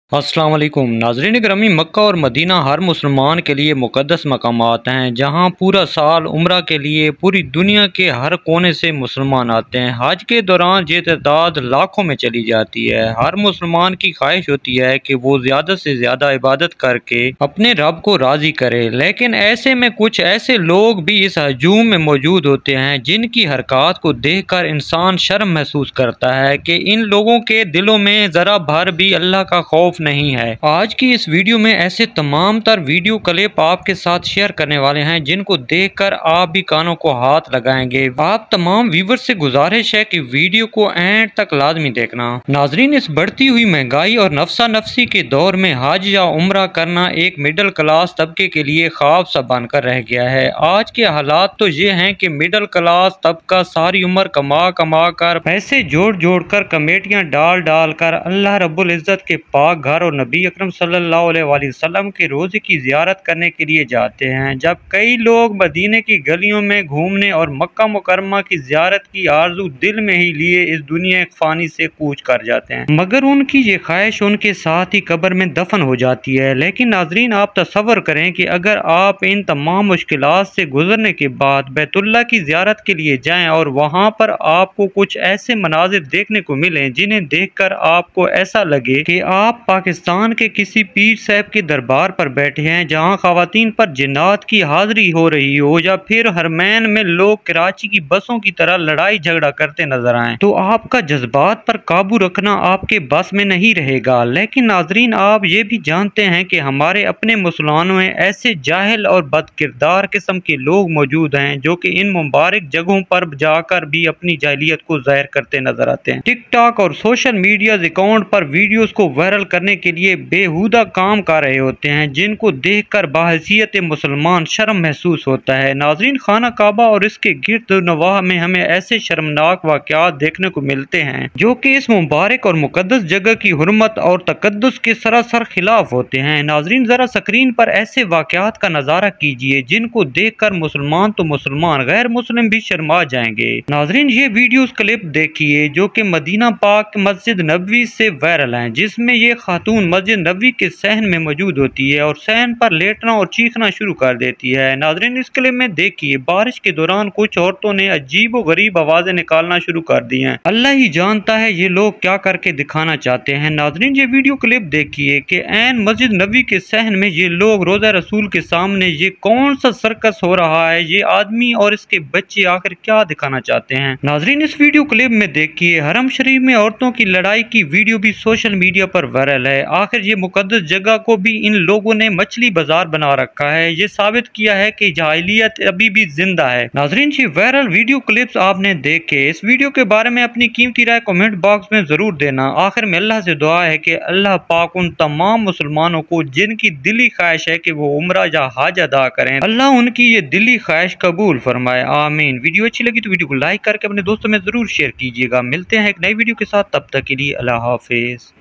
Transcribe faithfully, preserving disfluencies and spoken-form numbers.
अस्सलाम वालेकुम नाज़रीन गिरामी, मक्का और मदीना हर मुसलमान के लिए मुक़द्दस मकामात हैं जहां पूरा साल उम्रा के लिए पूरी दुनिया के हर कोने से मुसलमान आते हैं। हज के दौरान ये तादाद लाखों में चली जाती है। हर मुसलमान की ख्वाहिश होती है कि वो ज़्यादा से ज़्यादा इबादत करके अपने रब को राज़ी करे, लेकिन ऐसे में कुछ ऐसे लोग भी इस हजूम में मौजूद होते हैं जिनकी हरकत को देख कर इंसान शर्म महसूस करता है कि इन लोगों के दिलों में ज़रा भर भी अल्लाह का खौफ नहीं है। आज की इस वीडियो में ऐसे तमाम तर वीडियो क्लिप आपके साथ शेयर करने वाले हैं जिनको देखकर आप भी कानों को हाथ लगाएंगे। आप तमाम व्यूवर से गुजारिश है कि वीडियो को एंड तक लाजमी देखना। नाजरीन, इस बढ़ती हुई महंगाई और नफसा नफसी के दौर में हज या उम्रा करना एक मिडिल क्लास तबके के लिए ख्वाब सा बनकर रह गया है। आज के हालात तो ये हैं कि मिडिल क्लास तबका सारी उम्र कमा कमा कर पैसे जोड़ जोड़ कर कमेटियां डाल डाल कर अल्लाह रब्बुल इज्जत के पाक घर और नबी अकरम सल्लल्लाहु अलैहि वसल्लम के रोज़े की ज़ियारत करने के लिए जाते हैं। जब कई लोग मदीने की गलियों में घूमने और मक्का मुकरमा की ज़ियारत की आरज़ू दिल में ही लिए इस दुनिया फ़ानी से कूच कर जाते हैं, मगर उनकी ये ख्वाहिश उनके साथ ही कब्र में दफन हो जाती है। लेकिन नाजरीन, आप तसव्वुर करें कि अगर आप इन तमाम मुश्किलात से गुजरने के बाद बैतुल्लाह की ज़ियारत के लिए जाएँ और वहाँ पर आपको कुछ ऐसे मनाजिर देखने को मिलें जिन्हें देख कर आपको ऐसा लगे कि आप पाकिस्तान के किसी पीर साहब के दरबार पर बैठे हैं जहां खवातीन पर जिन्नात की हाजिरी हो रही हो, या फिर हरमैन में लोग कराची की बसों की तरह लड़ाई झगड़ा करते नजर आए, तो आपका जज्बात पर काबू रखना आपके बस में नहीं रहेगा। लेकिन नाजरीन, आप ये भी जानते हैं कि हमारे अपने मुसलमानों में ऐसे जाहिल और बदकिरदार किस्म के लोग मौजूद हैं जो कि इन मुबारक जगहों पर जाकर भी अपनी जाहिलियत को जाहिर करते नजर आते हैं। टिकटॉक और सोशल मीडिया अकाउंट पर वीडियोस को वायरल करने के लिए बेहुदा काम कर रहे होते हैं जिनको देखकर बाहसियत मुसलमान शर्म महसूस होता है। नाजरीन, खाना काबा और इसके गिर्द नवाह में हमें ऐसे शर्मनाक वाक़यात देखने को मिलते हैं जो कि इस मुबारक और मुकद्दस जगह की हुर्मत और तकद्दुस के सरासर खिलाफ होते हैं। नाजरीन, जरा स्क्रीन पर ऐसे वाक़यात का नजारा कीजिए जिनको देखकर मुसलमान तो मुसलमान गैर मुस्लिम भी शर्मा जाएंगे। नाजरीन, ये वीडियोस क्लिप देखिए जो कि मदीना पाक मस्जिद नबवी से वायरल हैं, जिसमें ये खातून मस्जिद नबवी के सहन में मौजूद होती है और सहन पर लेटना और चीखना शुरू कर देती है। नाज़रीन, इस क्लिप में देखिए बारिश के दौरान कुछ औरतों ने अजीब व गरीब आवाजें निकालना शुरू कर दी हैं। अल्लाह ही जानता है ये लोग क्या करके दिखाना चाहते हैं। नाज़रीन, ये वीडियो क्लिप देखिए कि ऐन मस्जिद नबवी के सहन में ये लोग रोजा रसूल के सामने ये कौन सा सर्कस हो रहा है, ये आदमी और इसके बच्चे आखिर क्या दिखाना चाहते हैं। नाज़रीन, इस वीडियो क्लिप में देखिए हरम शरीफ में औरतों की लड़ाई की वीडियो भी सोशल मीडिया पर वायरल है। आखिर ये मुकद्दस जगह को भी इन लोगों ने मछली बाजार बना रखा है। ये साबित किया है कि जाहिलियत अभी भी जिंदा है। नाजरीन, ये वायरल वीडियो क्लिप्स आपने देखे, इस वीडियो के बारे में अपनी कीमती राय कमेंट बॉक्स में जरूर देना। आखिर में अल्लाह से दुआ है कि अल्लाह पाक उन तमाम मुसलमानों को जिनकी दिली ख्वाहिश है कि वो उम्रा या हज अदा करें, अल्लाह उनकी ये दिली ख्वाहिश कबूल फरमाए, आमीन। वीडियो अच्छी लगी तो वीडियो को लाइक करके अपने दोस्तों में जरूर शेयर कीजिएगा। मिलते हैं एक नई वीडियो के साथ, तब तक के लिए अल्लाह हाफिज।